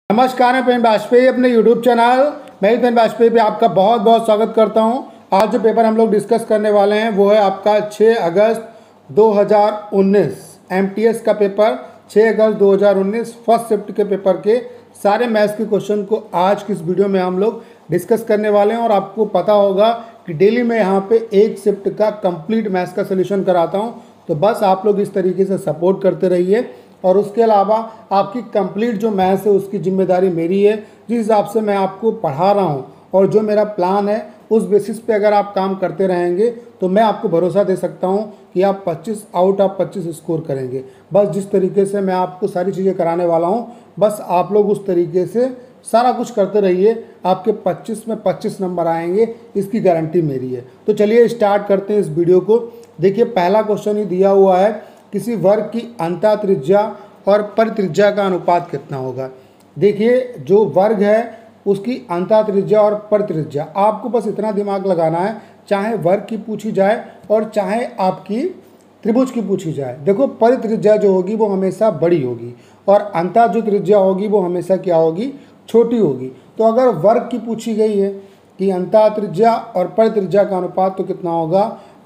नमस्कार, मैं पेन वाजपेयी अपने YouTube चैनल मैं पेन वाजपेयी पे आपका बहुत बहुत स्वागत करता हूं। आज जो पेपर हम लोग डिस्कस करने वाले हैं वो है आपका 6 अगस्त 2019 MTS का पेपर। 6 अगस्त 2019 फर्स्ट शिफ्ट के पेपर के सारे मैथ्स के क्वेश्चन को आज की इस वीडियो में हम लोग डिस्कस करने वाले हैं। और आपको पता होगा कि डेली मैं यहाँ पे एक शिफ्ट का कंप्लीट मैथ्स का सोल्यूशन कराता हूँ, तो बस आप लोग इस तरीके से सपोर्ट करते रहिए। और उसके अलावा आपकी कंप्लीट जो मैथ्स है उसकी जिम्मेदारी मेरी है। जिस हिसाब से मैं आपको पढ़ा रहा हूँ और जो मेरा प्लान है उस बेसिस पे अगर आप काम करते रहेंगे तो मैं आपको भरोसा दे सकता हूँ कि आप 25 आउट ऑफ 25 स्कोर करेंगे। बस जिस तरीके से मैं आपको सारी चीज़ें कराने वाला हूँ, बस आप लोग उस तरीके से सारा कुछ करते रहिए, आपके 25 में 25 नंबर आएंगे, इसकी गारंटी मेरी है। तो चलिए स्टार्ट करते हैं इस वीडियो को। देखिए, पहला क्वेश्चन ही दिया हुआ है, किसी वर्ग की अंतः त्रिज्या और परित्रिज्या का अनुपात कितना होगा। देखिए, जो वर्ग है उसकी अंतः त्रिज्या और परित्रिज्या, आपको बस इतना दिमाग लगाना है, चाहे वर्ग की पूछी जाए और चाहे आपकी त्रिभुज की पूछी जाए। देखो, परित्रिज्या जो होगी वो हमेशा बड़ी होगी और अंतः जो त्रिज्या होगी वो हमेशा क्या होगी, छोटी होगी। तो अगर वर्ग की पूछी गई है कि अंतः त्रिज्या और परित्रिज्या का अनुपात, तो कितना होगा,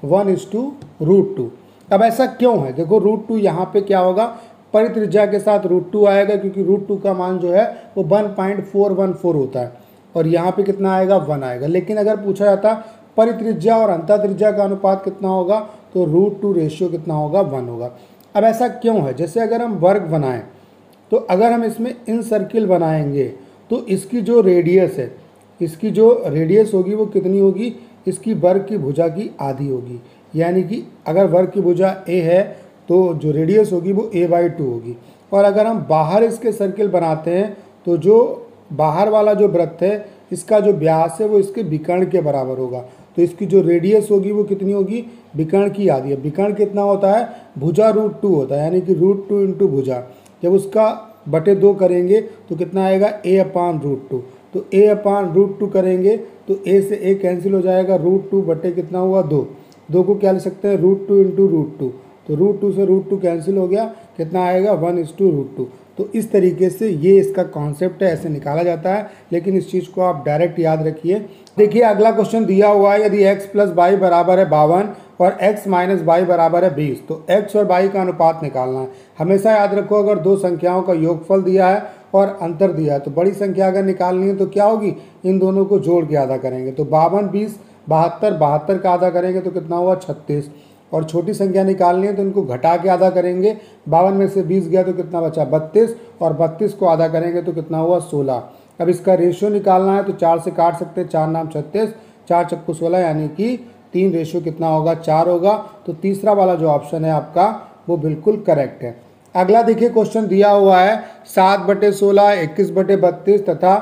1:√2। अब ऐसा क्यों है, देखो √2 यहाँ पे क्या होगा, परित्रिज्या के साथ √2 आएगा, क्योंकि √2 का मान जो है वो 1.414 होता है और यहाँ पे कितना आएगा, 1 आएगा। लेकिन अगर पूछा जाता परित्रिज्या और अंतः त्रिज्या का अनुपात कितना होगा, तो √2 रेशियो कितना होगा, 1 होगा। अब ऐसा क्यों है, जैसे अगर हम वर्ग बनाएं तो अगर हम इसमें इन सर्किल बनाएंगे तो इसकी जो रेडियस है, इसकी जो रेडियस होगी वो कितनी होगी, इसकी वर्ग की भुजा की आधी होगी। यानी कि अगर वर्ग की भुजा a है तो जो रेडियस होगी वो a/2 होगी। और अगर हम बाहर इसके सर्किल बनाते हैं तो जो बाहर वाला जो वृत्त है इसका जो व्यास है वो इसके विकर्ण के बराबर होगा। तो इसकी जो रेडियस होगी वो कितनी होगी, विकर्ण की आधी है। विकर्ण कितना होता है, भुजा √2 होता है, यानी कि √2 इंटू भुजा। जब उसका बटे 2 करेंगे तो कितना आएगा, a/√2। तो a/√2 करेंगे तो a से a कैंसिल हो जाएगा, √2 बटे कितना हुआ, 2 को क्या ले सकते हैं, √2 इंटू √2। तो √2 से √2 कैंसिल हो गया, कितना आएगा, 1:√2। तो इस तरीके से ये इसका कॉन्सेप्ट है, ऐसे निकाला जाता है। लेकिन इस चीज़ को आप डायरेक्ट याद रखिए। देखिए, अगला क्वेश्चन दिया हुआ है, यदि x + y बराबर है 52 और x - y बराबर है 20, तो x और y का अनुपात निकालना है। हमेशा याद रखो, अगर दो संख्याओं का योगफल दिया है और अंतर दिया है तो बड़ी संख्या अगर निकालनी है तो क्या होगी, इन दोनों को जोड़ के आधा करेंगे। तो 52, 20, 72, 72 का आधा करेंगे तो कितना हुआ, 36। और छोटी संख्या निकालनी है तो इनको घटा के आधा करेंगे। 52 में से 20 गया तो कितना बचा, 32, और 32 को आधा करेंगे तो कितना हुआ, 16। अब इसका रेशियो निकालना है तो 4 से काट सकते हैं, 4 नाम 36, 4 चक्कू 16, यानी कि 3 रेशियो कितना होगा, 4 होगा। तो तीसरा वाला जो ऑप्शन है आपका वो बिल्कुल करेक्ट है। अगला देखिए, क्वेश्चन दिया हुआ है 7/16, 21/32 तथा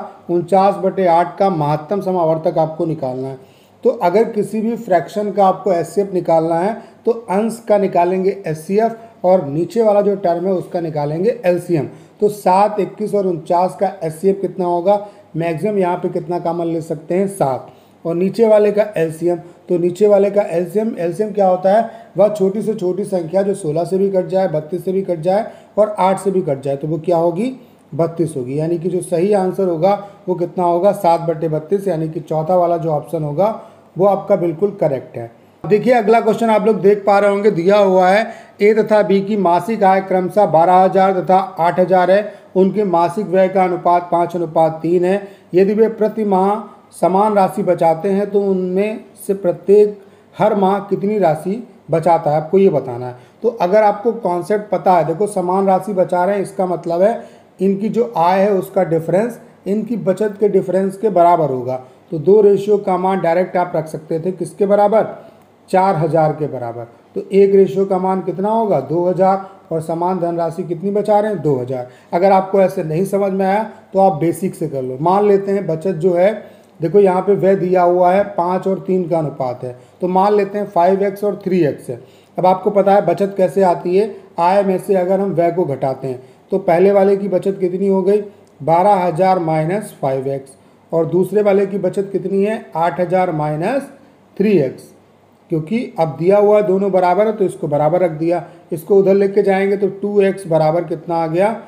49/8 का महत्तम समावर्तक आपको निकालना है। तो अगर किसी भी फ्रैक्शन का आपको HCF निकालना है तो अंश का निकालेंगे HCF और नीचे वाला जो टर्म है उसका निकालेंगे LCM। तो 7, 21 और 49 का HCF कितना होगा, मैक्सिमम यहाँ पे कितना कॉमन ले सकते हैं, 7, और नीचे वाले का LCM। तो नीचे वाले का LCM क्या होता है, वह छोटी से छोटी संख्या जो 16 से भी कट जाए, 32 से भी कट जाए और 8 से भी कट जाए, तो वो क्या होगी, 32 होगी। यानी कि जो सही आंसर होगा वो कितना होगा, 7/32, यानी कि चौथा वाला जो ऑप्शन होगा वो आपका बिल्कुल करेक्ट है। देखिए, अगला क्वेश्चन आप लोग देख पा रहे होंगे, दिया हुआ है A तथा B की मासिक आय क्रमशः 12,000 तथा 8,000 है। उनके मासिक व्यय का अनुपात 5:3 है। यदि वे प्रति माह समान राशि बचाते हैं तो उनमें से प्रत्येक हर माह कितनी राशि बचाता है, आपको ये बताना है। तो अगर आपको कॉन्सेप्ट पता है, देखो समान राशि बचा रहे हैं, इसका मतलब है इनकी जो आय है उसका डिफरेंस इनकी बचत के डिफरेंस के बराबर होगा। तो 2 रेशियो का मान डायरेक्ट आप रख सकते थे, किसके बराबर, 4,000 के बराबर। तो 1 रेशियो का मान कितना होगा, 2,000, और समान धनराशि कितनी बचा रहे हैं, 2,000। अगर आपको ऐसे नहीं समझ में आया तो आप बेसिक से कर लो। मान लेते हैं बचत जो है, देखो यहाँ पे व्यय दिया हुआ है 5 और 3 का अनुपात है, तो मान लेते हैं 5x और 3x है। अब आपको पता है बचत कैसे आती है, आय में से अगर हम व्यय को घटाते हैं तो पहले वाले की बचत कितनी हो गई, 12,000 - 5x, और दूसरे वाले की बचत कितनी है, 8,000 - 3x। क्योंकि अब दिया हुआ दोनों बराबर है तो इसको बराबर रख दिया, इसको उधर लेके जाएंगे तो 2x बराबर कितना आ गया,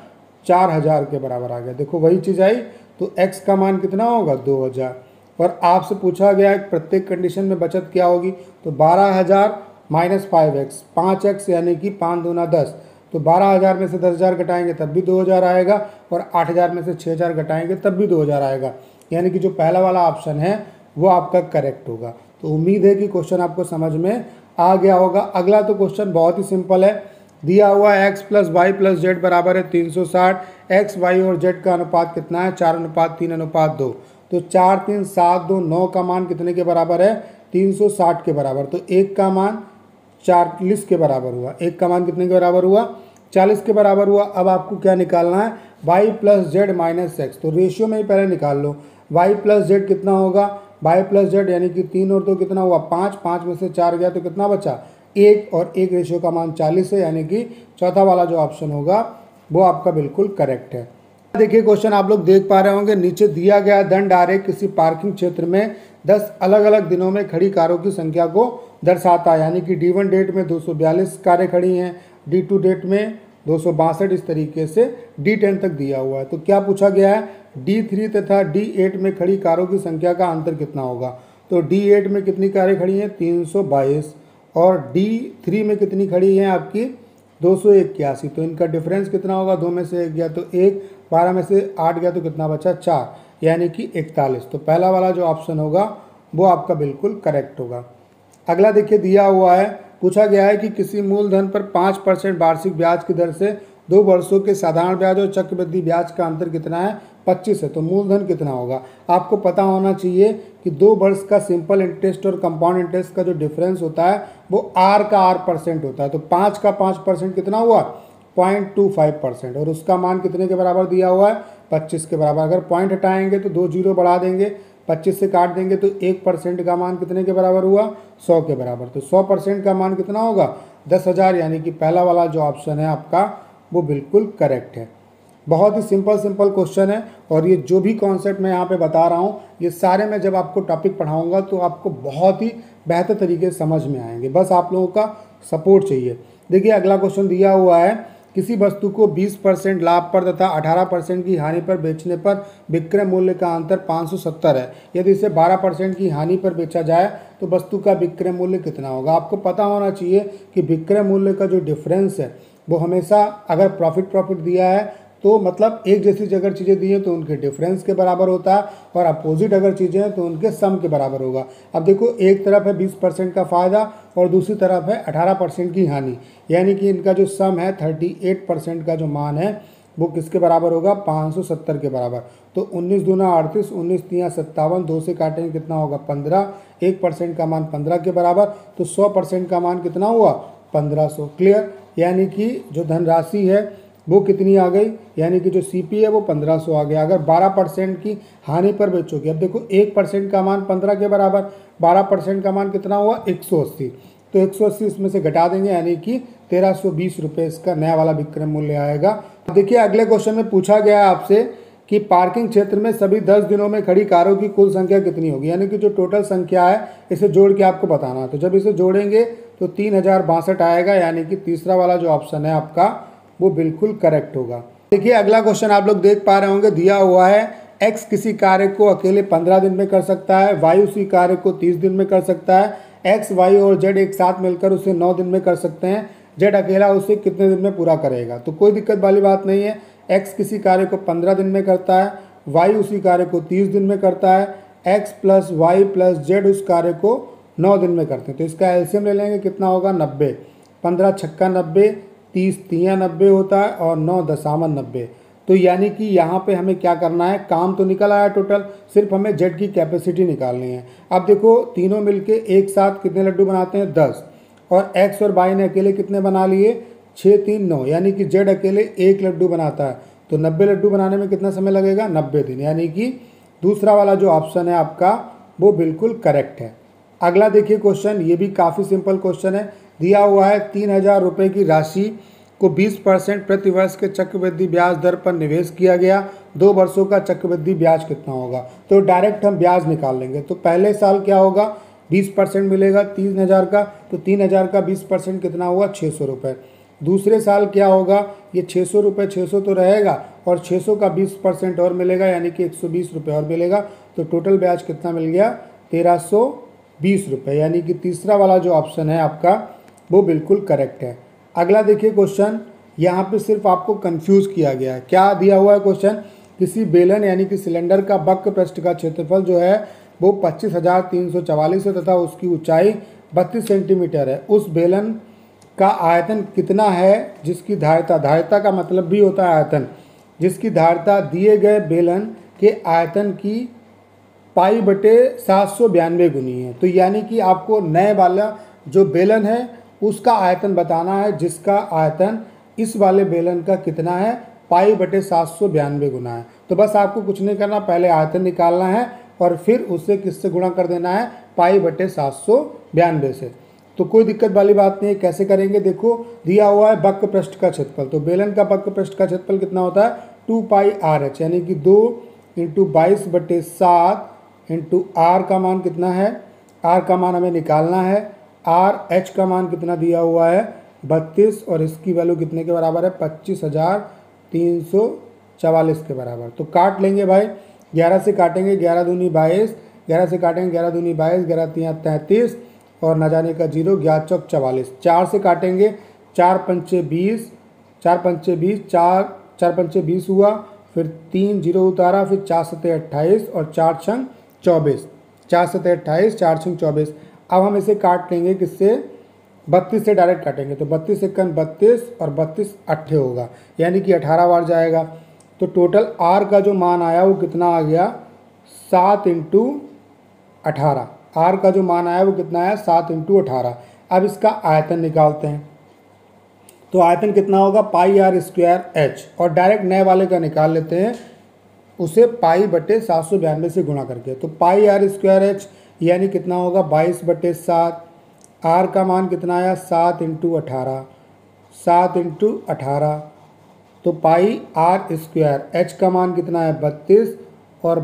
4000 के बराबर आ गया। देखो वही चीज़ आई, तो x का मान कितना होगा 2000। और आपसे पूछा गया है प्रत्येक कंडीशन में बचत क्या होगी, तो 12000 माइनस 5x, 5x यानी कि 5 दूना 10, तो 12000 में से 10000 घटाएंगे तब भी 2000 आएगा, और 8000 में से 6000 घटाएंगे तब भी 2000 आएगा। यानी कि जो पहला वाला ऑप्शन है वो आपका करेक्ट होगा। तो उम्मीद है कि क्वेश्चन आपको समझ में आ गया होगा। अगला तो क्वेश्चन बहुत ही सिंपल है, दिया हुआ है x plus y plus z बराबर है 360, x y और z का अनुपात कितना है 4:3:2, तो 4 3 7 2 9 का मान कितने के बराबर है 360 के बराबर। तो 1 का मान 40 के बराबर हुआ, 1 का मान कितने के बराबर हुआ 40 के बराबर हुआ। अब आपको क्या निकालना है y plus z minus x, तो रेशियो में ही पहले निकाल लो। y प्लस जेड कितना होगा, y प्लस जेड यानी कि 3 और 2 कितना हुआ 5, 5 में से 4 गया तो कितना बचा 1, और 1 रेशियो का मान 40 है, यानी कि चौथा वाला जो ऑप्शन होगा वो आपका बिल्कुल करेक्ट है। देखिए क्वेश्चन आप लोग देख पा रहे होंगे, नीचे दिया गया दंड आरेख किसी पार्किंग क्षेत्र में 10 अलग अलग दिनों में खड़ी कारों की संख्या को दर्शाता है। यानी कि D1 डेट में 242 कारें खड़ी हैं, D2 डेट में 262, इस तरीके से D10 तक दिया हुआ है। तो क्या पूछा गया है, D3 तथा D8 में खड़ी कारों की संख्या का अंतर कितना होगा। तो D8 में कितनी कारें खड़ी हैं 322, और D3 में कितनी खड़ी हैं आपकी 281, तो इनका डिफरेंस कितना होगा, 2 में से 1 गया तो 1, 12 में से 8 गया तो कितना बचा 4, यानी कि 41। तो पहला वाला जो ऑप्शन होगा वो आपका बिल्कुल करेक्ट होगा। अगला देखिए दिया हुआ है, पूछा गया है कि किसी मूलधन पर 5% वार्षिक ब्याज की दर से 2 वर्षों के साधारण ब्याज और चक्रवृद्धि ब्याज का अंतर कितना है 25 है। तो मूलधन कितना होगा, आपको पता होना चाहिए कि 2 वर्ष का सिंपल इंटरेस्ट और कंपाउंड इंटरेस्ट का जो डिफरेंस होता है वो r का r% होता है। तो 5 का 5% कितना हुआ 0.25%, और उसका मान कितने के बराबर दिया हुआ है 25 के बराबर। अगर पॉइंट हटाएंगे तो 2 जीरो बढ़ा देंगे, 25 से काट देंगे तो 1% का मान कितने के बराबर हुआ 100 के बराबर। तो 100% का मान कितना होगा 10,000, यानी कि पहला वाला जो ऑप्शन है आपका वो बिल्कुल करेक्ट है। बहुत ही सिंपल क्वेश्चन है, और ये जो भी कॉन्सेप्ट मैं यहाँ पे बता रहा हूँ ये सारे मैं जब आपको टॉपिक पढ़ाऊँगा तो आपको बहुत ही बेहतर तरीके से समझ में आएंगे, बस आप लोगों का सपोर्ट चाहिए। देखिए अगला क्वेश्चन दिया हुआ है, किसी वस्तु को 20% लाभ पर तथा 18% की हानि पर बेचने पर विक्रय मूल्य का अंतर 570 है। यदि इसे 12% की हानि पर बेचा जाए तो वस्तु का विक्रय मूल्य कितना होगा। आपको पता होना चाहिए कि विक्रय मूल्य का जो डिफरेंस है वो हमेशा, अगर प्रॉफिट दिया है तो मतलब एक जैसी अगर चीज़ें दी हैं तो उनके डिफरेंस के बराबर होता है, और अपोजिट अगर चीज़ें हैं तो उनके सम के बराबर होगा। अब देखो एक तरफ है 20% का फ़ायदा और दूसरी तरफ है 18% की हानि, यानी कि इनका जो सम है 38% का जो मान है वो किसके बराबर होगा 570 के बराबर। तो 19 दूना 38, 19 तियाँ 57, 2 से काटेंगे कितना होगा 15, 1% का मान 15 के बराबर, तो 100% का मान कितना हुआ 1500। क्लियर, यानी कि जो धनराशि है वो कितनी आ गई, यानी कि जो CP है वो 1500 आ गया। अगर 12% की हानि पर बेचोगे, अब देखो 1% का मान 15 के बराबर, 12% का मान कितना हुआ 180, तो 180 इसमें से घटा देंगे, यानी कि 1320 रुपये इसका नया वाला विक्रय मूल्य आएगा। देखिए अगले क्वेश्चन में पूछा गया है आपसे कि पार्किंग क्षेत्र में सभी 10 दिनों में खड़ी कारों की कुल संख्या कितनी होगी, यानी कि जो टोटल संख्या है इसे जोड़ के आपको बताना है। तो जब इसे जोड़ेंगे तो 3062 आएगा, यानी कि तीसरा वाला जो ऑप्शन है आपका वो बिल्कुल करेक्ट होगा। देखिए अगला क्वेश्चन आप लोग देख पा रहे होंगे, दिया हुआ है x किसी कार्य को अकेले 15 दिन में कर सकता है, y उसी कार्य को 30 दिन में कर सकता है, x, y और z एक साथ मिलकर उसे 9 दिन में कर सकते हैं, z अकेला उसे कितने दिन में पूरा करेगा। तो कोई दिक्कत वाली बात नहीं है, x किसी कार्य को 15 दिन में करता है, y उसी कार्य को 30 दिन में करता है, x plus y plus z उस कार्य को 9 दिन में करते हैं। तो इसका एलसीएम ले लेंगे, कितना होगा 90, 15 छक्का 90, 30 तियाँ 90 होता है, और 9 दशामन 90। तो यानी कि यहाँ पे हमें क्या करना है, काम तो निकल आया टोटल, सिर्फ हमें जेड की कैपेसिटी निकालनी है। अब देखो तीनों मिलके एक साथ कितने लड्डू बनाते हैं 10, और एक्स और वाई ने अकेले कितने बना लिए 6 3 9, यानी कि जेड अकेले 1 लड्डू बनाता है। तो 90 लड्डू बनाने में कितना समय लगेगा 90 दिन, यानी कि दूसरा वाला जो ऑप्शन है आपका वो बिल्कुल करेक्ट है। अगला देखिए क्वेश्चन, ये भी काफ़ी सिंपल क्वेश्चन है, दिया हुआ है 3000 रुपये की राशि को 20% प्रति वर्ष के चक्रवृद्धि ब्याज दर पर निवेश किया गया, 2 वर्षों का चक्रवृद्धि ब्याज कितना होगा। तो डायरेक्ट हम ब्याज निकाल लेंगे। तो पहले साल क्या होगा 20% मिलेगा 3000 का, तो 3000 का 20% कितना हुआ 600 रुपये। दूसरे साल क्या होगा, ये 600 रुपये 600 तो रहेगा, और 600 का 20% और मिलेगा यानी कि 120 रुपये और मिलेगा। तो टोटल ब्याज कितना मिल गया 1320 रुपये, यानी कि तीसरा वाला जो ऑप्शन है आपका वो बिल्कुल करेक्ट है। अगला देखिए क्वेश्चन, यहाँ पे सिर्फ आपको कंफ्यूज किया गया है। क्या दिया हुआ है क्वेश्चन, किसी बेलन यानी कि सिलेंडर का वक्र पृष्ठ का क्षेत्रफल जो है वो 25,344 है तथा उसकी ऊंचाई 32 सेंटीमीटर है। उस बेलन का आयतन कितना है जिसकी धारिता, धारिता का मतलब भी होता है आयतन, जिसकी धारिता दिए गए बेलन के आयतन की पाई बटे 792 गुनी है। तो यानी कि आपको नए वाला जो बेलन है उसका आयतन बताना है, जिसका आयतन इस वाले बेलन का कितना है, पाई बटे 792 गुना है। तो बस आपको कुछ नहीं करना, पहले आयतन निकालना है और फिर उसे किससे गुणा कर देना है, पाई बटे 792 से। तो कोई दिक्कत वाली बात नहीं है। कैसे करेंगे, देखो दिया हुआ है वक्र पृष्ठ का क्षेत्रफल, तो बेलन का वक्र पृष्ठ का क्षेत्रफल कितना होता है 2 पाई आर एच, यानी कि 2 × 22/7 इंटू आर का मान कितना है, आर का मान हमें निकालना है। आर एच का मान कितना दिया हुआ है 32 और इसकी वैल्यू कितने के बराबर है 25,344 के बराबर। तो काट लेंगे भाई, 11 से काटेंगे 11 दूनी 22, 11 से काटेंगे 11 दूनी 22, 11 तियाँ 33 और न जाने का 0, 11 चौक 44। 4 से काटेंगे 4 पंचे 20, 4 पंचे 20, 4 पंचे 20 हुआ, फिर 3 0 उतारा, फिर 4 सते 28 और 4 छंग 24, 4 सते 28, 4 छंग 24। अब हम इसे काट लेंगे किससे, 32 से डायरेक्ट काटेंगे। तो 32 एकन 32 और 32 अट्ठे होगा, यानी कि 18 बार जाएगा। तो टोटल आर का जो मान आया वो कितना आ गया 7 × 18। आर का जो मान आया वो कितना है 7 × 18। अब इसका आयतन निकालते हैं, तो आयतन कितना होगा पाई आर स्क्वायर एच, और डायरेक्ट नए वाले का निकाल लेते हैं उसे पाई बटे 792 से गुणा करके। तो पाई आर स्क्वायर एच यानी कितना होगा 22/7। आर का मान कितना आया 7 × 18, 7 × 18। तो पाई आर स्क्वायर एच का मान कितना है 32 और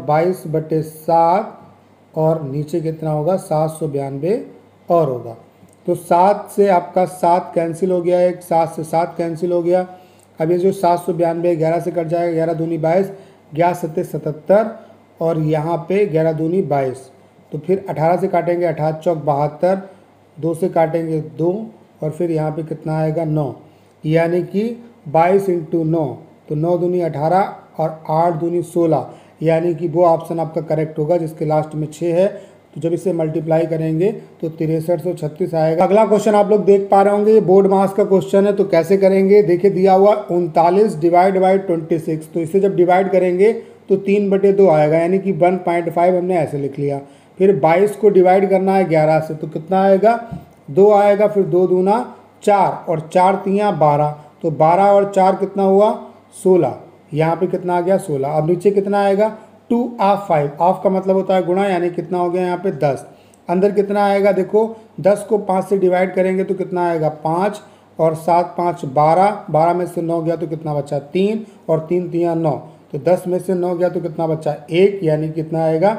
22/7 और नीचे कितना होगा 792 और होगा। तो 7 से आपका 7 कैंसिल हो गया, एक 7 से 7 कैंसिल हो गया। अब ये जो 792 11 से कट जाएगा, 11 दूनी 22, 11 सत्ते 77 और यहाँ पे 11 दूनी 22। तो फिर 18 से काटेंगे 18 चौक 72, 2 से काटेंगे 2 और फिर यहाँ पे कितना आएगा 9, यानी कि 22 × 9, तो 9 दूनी 18 और 8 दूनी 16, यानी कि वो ऑप्शन आपका करेक्ट होगा जिसके लास्ट में 6 है। तो जब इसे मल्टीप्लाई करेंगे तो 6336 आएगा। अगला क्वेश्चन आप लोग देख पा रहे होंगे, ये बोर्ड मास का क्वेश्चन है। तो कैसे करेंगे, देखिए दिया हुआ 39 डिवाइड बाई 26, तो इसे जब डिवाइड करेंगे तो 3/2 आएगा, यानी कि 1.5 हमने ऐसे लिख लिया। फिर 22 को डिवाइड करना है 11 से, तो कितना आएगा 2 आएगा, फिर 2 दूना 4 और 4 तियाँ 12, तो 12 और 4 कितना हुआ 16, यहाँ पे कितना आ गया 16। अब नीचे कितना आएगा 2 ऑफ 5, ऑफ का मतलब होता है गुणा, यानी कितना हो गया यहाँ पे 10। अंदर कितना आएगा, देखो 10 को 5 से डिवाइड करेंगे तो कितना आएगा 5 और 7 5 12, 12 में से 9 गया तो कितना बचा 3 और 3 तियाँ 9, तो 10 में से 9 गया तो कितना बचा 1, यानी कितना आएगा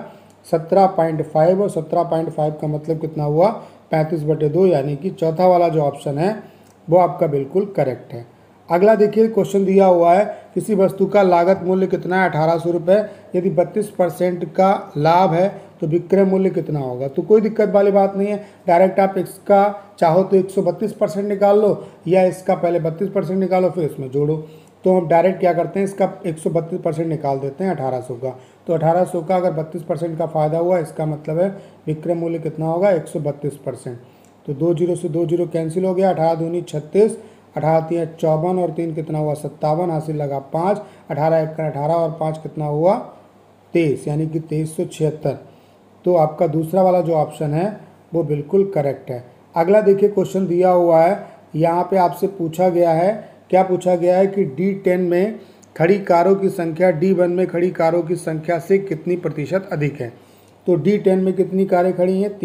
17.5 और 17.5 का मतलब कितना हुआ 35/2, यानी कि चौथा वाला जो ऑप्शन है वो आपका बिल्कुल करेक्ट है। अगला देखिए क्वेश्चन दिया हुआ है, किसी वस्तु का लागत मूल्य कितना है 1800 रुपये, यदि 32% का लाभ है तो विक्रय मूल्य कितना होगा। तो कोई दिक्कत वाली बात नहीं है, डायरेक्ट आप इसका चाहो तो 132% निकाल लो या इसका पहले 32% निकालो फिर इसमें जोड़ो। तो हम डायरेक्ट क्या करते हैं, इसका 132% निकाल देते हैं 1800 का। तो 1800 का अगर 32% का फ़ायदा हुआ, इसका मतलब है विक्रय मूल्य कितना होगा 132%। तो 2 0 से 2 0 कैंसिल हो गया, 18 दूनी 36, 18 तियाँ 54 और 3 कितना हुआ 57, हासिल लगा 5, 18 1 18 और 5 कितना हुआ 23, यानी कि 2376। तो आपका दूसरा वाला जो ऑप्शन है वो बिल्कुल करेक्ट है। अगला देखिए क्वेश्चन दिया हुआ है, यहाँ पे आपसे पूछा गया है, क्या पूछा गया है कि D10 में खड़ी कारों की संख्या D1 में खड़ी कारों की संख्या से कितनी प्रतिशत अधिक है। तो D10 में कितनी कारें खड़ी हैं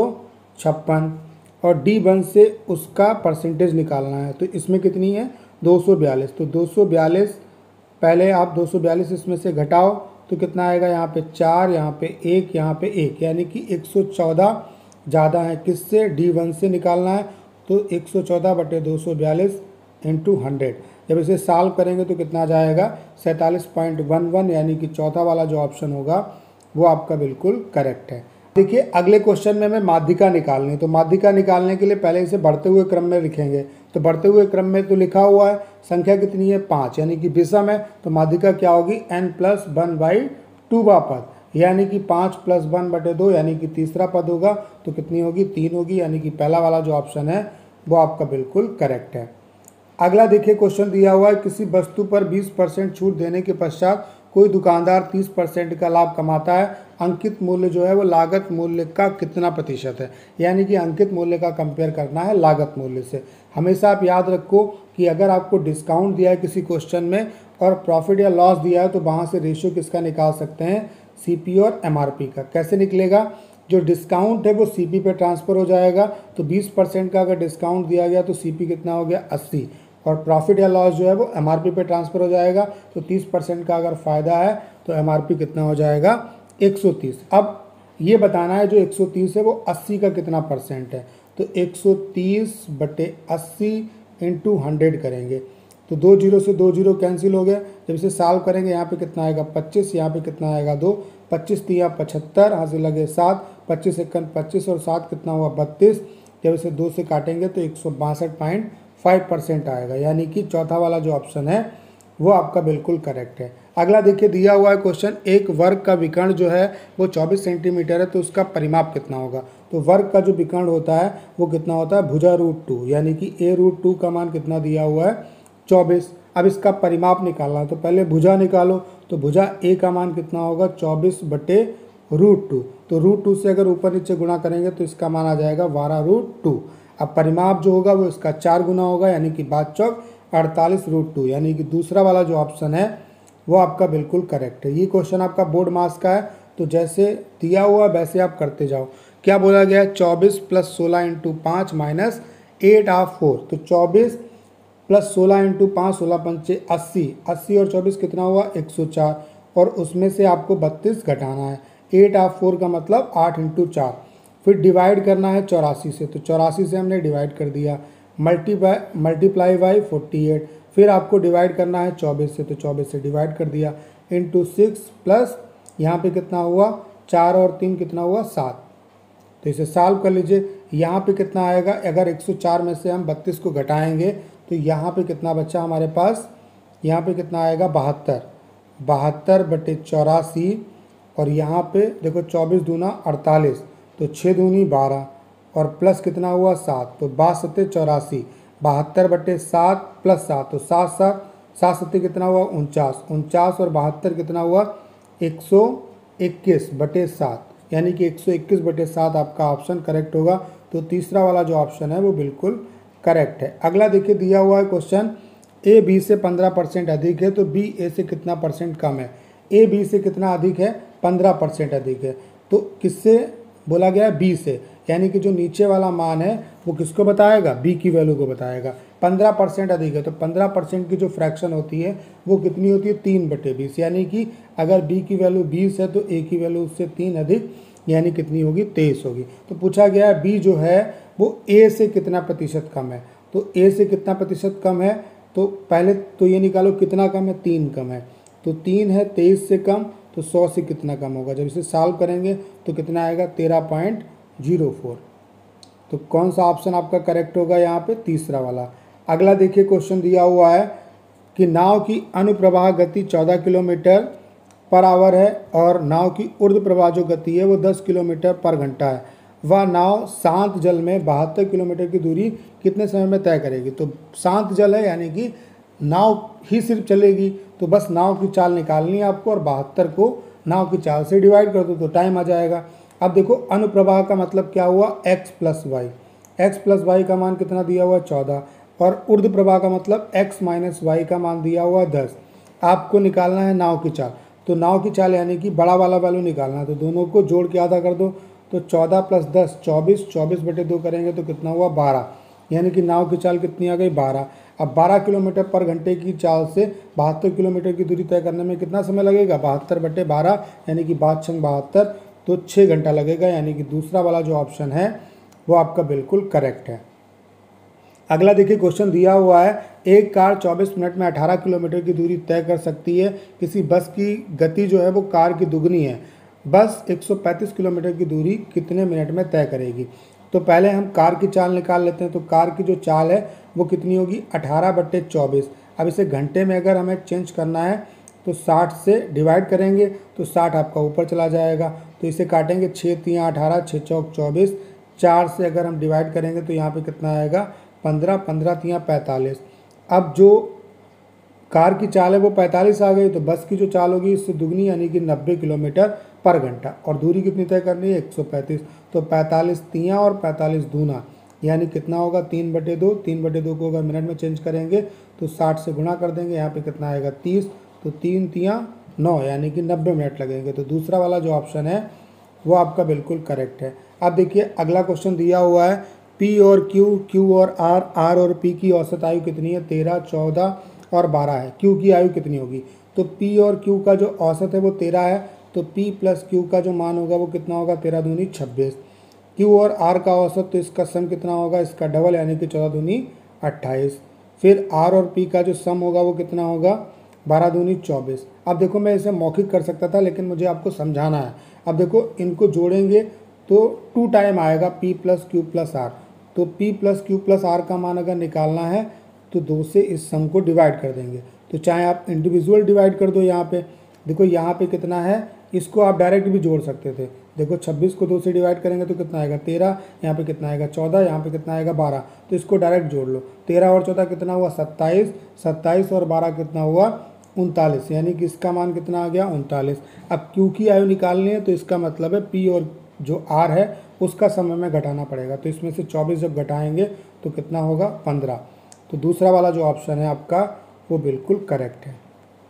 356 और D1 से उसका परसेंटेज निकालना है। तो इसमें कितनी है 242, तो 242 पहले आप 242 इसमें से घटाओ तो कितना आएगा, यहाँ पे 4, यहाँ पे 1, यहाँ पे 1, यानी कि 114 ज़्यादा है किससे D1 से निकालना है। तो 114/242 × 100, जब इसे सॉल्व करेंगे तो कितना आ जाएगा 47.11, यानी कि चौथा वाला जो ऑप्शन होगा वो आपका बिल्कुल करेक्ट है। देखिए अगले क्वेश्चन में हमें माध्यिका निकालनी है, तो माध्यिका निकालने के लिए पहले इसे बढ़ते हुए क्रम में लिखेंगे। तो बढ़ते हुए क्रम में तो लिखा हुआ है संख्या कितनी है 5, यानी कि विषम है, तो माध्यिका क्या होगी n+1/2 पद, यानी कि 5 + 1/2, यानी कि तीसरा पद होगा, तो कितनी होगी 3 होगी, यानी कि पहला वाला जो ऑप्शन है वो आपका बिल्कुल करेक्ट है। अगला देखिए क्वेश्चन दिया हुआ है, किसी वस्तु पर 20% छूट देने के पश्चात कोई दुकानदार 30% का लाभ कमाता है, अंकित मूल्य जो है वो लागत मूल्य का कितना प्रतिशत है, यानी कि अंकित मूल्य का कंपेयर करना है लागत मूल्य से। हमेशा आप याद रखो कि अगर आपको डिस्काउंट दिया है किसी क्वेश्चन में और प्रॉफिट या लॉस दिया है तो वहाँ से रेशियो किसका निकाल सकते हैं, सीपी और एमआरपी का। कैसे निकलेगा, जो डिस्काउंट है वो सीपी पे ट्रांसफ़र हो जाएगा, तो 20% का अगर डिस्काउंट दिया गया तो सीपी कितना हो गया 80, और प्रॉफिट या लॉस जो है वो एमआरपी पे ट्रांसफ़र हो जाएगा, तो 30% का अगर फ़ायदा है तो एमआरपी कितना हो जाएगा 130। अब ये बताना है जो 130 है वो 80 का कितना परसेंट है, तो 130/80 × 100 करेंगे, तो 2 जीरो से 2 जीरो कैंसिल हो गया। जब इसे सॉल्व करेंगे यहाँ पे कितना आएगा 25, यहाँ पे कितना आएगा 2, 25 × 75, यहाँ से लगे 7, 25 × 25 और 7 कितना हुआ 32। जब इसे 2 से काटेंगे तो 162.5% आएगा, यानी कि चौथा वाला जो ऑप्शन है वो आपका बिल्कुल करेक्ट है। अगला देखिए दिया हुआ है क्वेश्चन, एक वर्ग का विकर्ण जो है वो 24 सेंटीमीटर है, तो उसका परिमाप कितना होगा। तो वर्ग का जो विकर्ण होता है वो कितना होता है भुजा √2, यानी कि a√2 का मान कितना दिया हुआ है 24। अब इसका परिमाप निकालना है, तो पहले भुजा निकालो, तो भुजा a का मान कितना होगा 24/√2, तो √2 से अगर ऊपर नीचे गुणा करेंगे तो इसका मान आ जाएगा 12√2। अब परिमाप जो होगा वो इसका 4 गुना होगा, यानी कि 5 चौक 48√2, यानी कि दूसरा वाला जो ऑप्शन है वो आपका बिल्कुल करेक्ट है। ये क्वेश्चन आपका बोर्ड मार्क्स का है, तो जैसे दिया हुआ वैसे आप करते जाओ। क्या बोला गया है 24 + 16 × 5 - 8 ऑफ 4, तो 24 + 16 × 5 16 पंचे 80, 80 और 24 कितना हुआ 104, और उसमें से आपको 32 घटाना है। 8 ऑफ 4 का मतलब 8 × 4, फिर डिवाइड करना है 84 से, तो 84 से हमने डिवाइड कर दिया, मल्टीप्लाई बाई 48, फिर आपको डिवाइड करना है 24 से, तो 24 से डिवाइड कर दिया, × 6 प्लस यहाँ पे कितना हुआ 4 और 3 कितना हुआ 7। तो इसे सॉल्व कर लीजिए, यहाँ पे कितना आएगा, अगर 104 में से हम 32 को घटाएंगे तो यहाँ पे कितना बच्चा हमारे पास, यहाँ पे कितना आएगा 72, 72/84, और यहाँ पे देखो 24 दूना 48, तो 6 दूनी 12, और प्लस कितना हुआ 7, तो 62 84, 72/7 + 7, तो 7 7 कितना हुआ 49, और 72 कितना हुआ 121/7, यानी कि 121/7 आपका ऑप्शन करेक्ट होगा। तो तीसरा वाला जो ऑप्शन है वो बिल्कुल करेक्ट है। अगला देखिए दिया हुआ है क्वेश्चन, ए बी से 15% अधिक है, तो बी ए से कितना परसेंट कम है। ए बी से कितना अधिक है 15% अधिक है, तो किससे बोला गया है बी से, यानी कि जो नीचे वाला मान है वो किसको बताएगा, बी की वैल्यू को बताएगा। 15% अधिक है, तो 15% की जो फ्रैक्शन होती है वो कितनी होती है 3/20, यानी कि अगर बी की वैल्यू 20 है तो ए की वैल्यू उससे 3 अधिक, यानी कितनी होगी 23 होगी। तो पूछा गया है बी जो है वो ए से कितना प्रतिशत कम है, तो ए से कितना प्रतिशत कम है, तो पहले तो ये निकालो कितना कम है 3 कम है, तो 3 है 23 से कम, तो 100 से कितना कम होगा। जब इसे सॉल्व करेंगे तो कितना आएगा 13.04, तो कौन सा ऑप्शन आपका करेक्ट होगा यहाँ पे, तीसरा वाला। अगला देखिए क्वेश्चन दिया हुआ है कि नाव की अनुप्रवाह गति 14 किलोमीटर/आवर है और नाव की ऊर्ध्व प्रवाह जो गति है वो 10 किलोमीटर/घंटा है। वह नाव शांत जल में 72 किलोमीटर की दूरी कितने समय में तय करेगी। तो शांत जल है, यानी कि नाव ही सिर्फ चलेगी, तो बस नाव की चाल निकालनी है आपको, और 72 को नाव की चाल से डिवाइड कर दो तो टाइम आ जाएगा। अब देखो अनुप्रवाह का मतलब क्या हुआ x + y, x + y का मान कितना दिया हुआ 14, और ऊर्ध्व प्रवाह का मतलब x - y का मान दिया हुआ 10। आपको निकालना है नाव की चाल, तो नाव की चाल यानी कि बड़ा वाला वैल्यू निकालना है, तो दोनों को जोड़ के आधा कर दो, तो 14 + 10 24, 24/2 करेंगे तो कितना हुआ 12, यानी कि नाव की चाल कितनी आ गई 12। अब 12 किलोमीटर/घंटे की चाल से 72 किलोमीटर की दूरी तय करने में कितना समय लगेगा 72/12, यानी कि 5×72, तो 6 घंटा लगेगा, यानी कि दूसरा वाला जो ऑप्शन है वो आपका बिल्कुल करेक्ट है। अगला देखिए क्वेश्चन दिया हुआ है, एक कार 24 मिनट में 18 किलोमीटर की दूरी तय कर सकती है। किसी बस की गति जो है वो कार की दुगनी है। बस 135 किलोमीटर की दूरी कितने मिनट में तय करेगी। तो पहले हम कार की चाल निकाल लेते हैं। तो कार की जो चाल है वो कितनी होगी, 18/24। अब इसे घंटे में अगर हमें चेंज करना है तो 60 से डिवाइड करेंगे तो 60 आपका ऊपर चला जाएगा। तो इसे काटेंगे, 6 3 18, 6 चौक 24, 4 से अगर हम डिवाइड करेंगे तो यहाँ पे कितना आएगा, 15, 15 3 45। अब जो कार की चाल है वो 45 आ गई, तो बस की जो चाल होगी इससे दुगनी यानी कि 90 किलोमीटर पर घंटा। और दूरी कितनी तय करनी है, 135। तो 45 तियाँ और 45 दूना यानी कितना होगा, 3/2। 3/2 को अगर मिनट में चेंज करेंगे तो 60 से गुणा कर देंगे, यहाँ पे कितना आएगा 30। तो 3 तियाँ 9 यानी कि 90 मिनट लगेंगे। तो दूसरा वाला जो ऑप्शन है वो आपका बिल्कुल करेक्ट है। अब देखिए अगला क्वेश्चन दिया हुआ है, P और Q और R और P की औसत आयु कितनी है, 13, 14 और 12 है। Q की आयु कितनी होगी। तो P और Q का जो औसत है वो 13 है, तो P + Q का जो मान होगा वो कितना होगा, 13 दूनी 26। Q और R का औसत, तो इसका सम कितना होगा, इसका डबल यानी कि 14 दूनी 28। फिर R और P का जो सम होगा वो कितना होगा, 12 दूनी 24। अब देखो मैं इसे मौखिक कर सकता था लेकिन मुझे आपको समझाना है। अब देखो इनको जोड़ेंगे तो 2 टाइम आएगा P + Q + R। तो P + Q + R का मान अगर निकालना है तो 2 से इस सम को डिवाइड कर देंगे। तो चाहे आप इंडिविजुअल डिवाइड कर दो, यहाँ पे देखो यहाँ पे कितना है, इसको आप डायरेक्ट भी जोड़ सकते थे। देखो 26 को 2 से डिवाइड करेंगे तो कितना आएगा, 13, यहाँ पे कितना आएगा 14, यहाँ पे कितना आएगा 12। तो इसको डायरेक्ट जोड़ लो, 13 और 14 कितना हुआ, 27, 27 और 12 कितना हुआ, 39, यानी कि इसका मान कितना आ गया, 39। अब Q की आयु निकालनी है तो इसका मतलब है P और जो R है उसका समय में घटाना पड़ेगा। तो इसमें से 24 जब घटाएंगे तो कितना होगा, 15। तो दूसरा वाला जो ऑप्शन है आपका वो बिल्कुल करेक्ट है।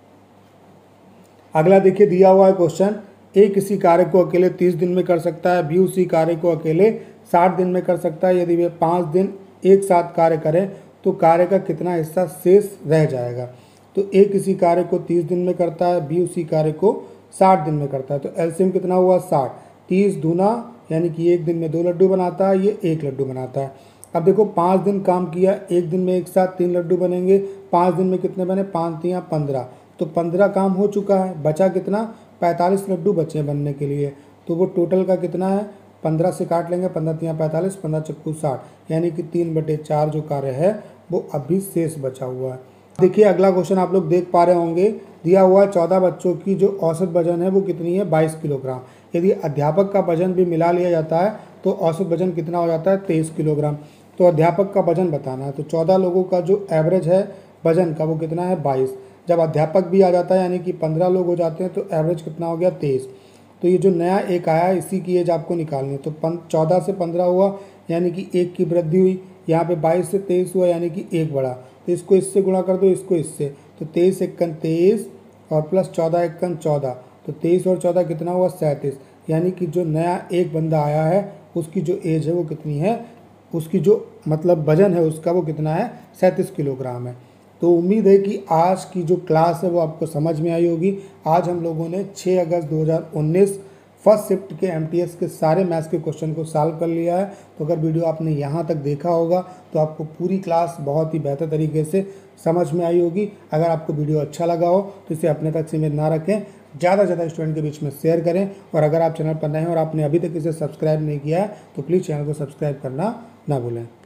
अगला देखिए दिया हुआ है क्वेश्चन, A किसी कार्य को अकेले 30 दिन में कर सकता है, B उसी कार्य को अकेले 60 दिन में कर सकता है। यदि वे 5 दिन एक साथ कार्य करें तो कार्य का कितना हिस्सा शेष रह जाएगा। तो A किसी कार्य को 30 दिन में करता है, B उसी कार्य को 60 दिन में करता है। तो एलसीएम कितना हुआ, 60। 30 दूना यानी कि एक दिन में 2 लड्डू बनाता है, ये 1 लड्डू बनाता है। अब देखो 5 दिन काम किया, एक दिन में एक साथ 3 लड्डू बनेंगे। 5 दिन में कितने बने, 5 तियाँ 15। तो 15 काम हो चुका है, बचा कितना, 45 लड्डू बचे बनने के लिए। तो वो टोटल का कितना है, 15 से काट लेंगे, 15 तियाँ 45, 15 चक्कू 60, यानी कि 3/4 जो कार्य है वो अभी शेष बचा हुआ है। देखिए अगला क्वेश्चन आप लोग देख पा रहे होंगे, दिया हुआ है 14 बच्चों की जो औसत वजन है वो कितनी है, 22 किलोग्राम। यदि अध्यापक का वजन भी मिला लिया जाता है तो औसत वजन कितना हो जाता है, 23 किलोग्राम। तो अध्यापक का वजन बताना है। तो 14 लोगों का जो एवरेज है वजन का वो कितना है, 22। जब अध्यापक भी आ जाता है यानी कि 15 लोग हो जाते हैं तो एवरेज कितना हो गया, 23। तो ये जो नया एक आया है इसी की एज आपको निकालनी है। तो 14 से 15 हुआ यानी कि 1 की वृद्धि हुई, यहाँ पे 22 से 23 हुआ यानी कि 1 बढ़ा। तो इसको इससे गुणा कर दो, इसको इससे, तो 23 एकन 23 और प्लस 14 एकन 14। तो 23 और 14 कितना हुआ, 37। यानी कि जो नया एक बंदा आया है उसकी जो एज है वो कितनी है, उसकी जो मतलब वजन है उसका वो कितना है, 37 किलोग्राम है। तो उम्मीद है कि आज की जो क्लास है वो आपको समझ में आई होगी। आज हम लोगों ने 6 अगस्त 2019 फर्स्ट शिफ्ट के एमटीएस के सारे मैथ्स के क्वेश्चन को सॉल्व कर लिया है। तो अगर वीडियो आपने यहाँ तक देखा होगा तो आपको पूरी क्लास बहुत ही बेहतर तरीके से समझ में आई होगी। अगर आपको वीडियो अच्छा लगा हो तो इसे अपने तक सीमित ना रखें, ज़्यादा से ज़्यादा स्टूडेंट के बीच में शेयर करें। और अगर आप चैनल पर नए हैं और आपने अभी तक इसे सब्सक्राइब नहीं किया है तो प्लीज़ चैनल को सब्सक्राइब करना ना भूलें।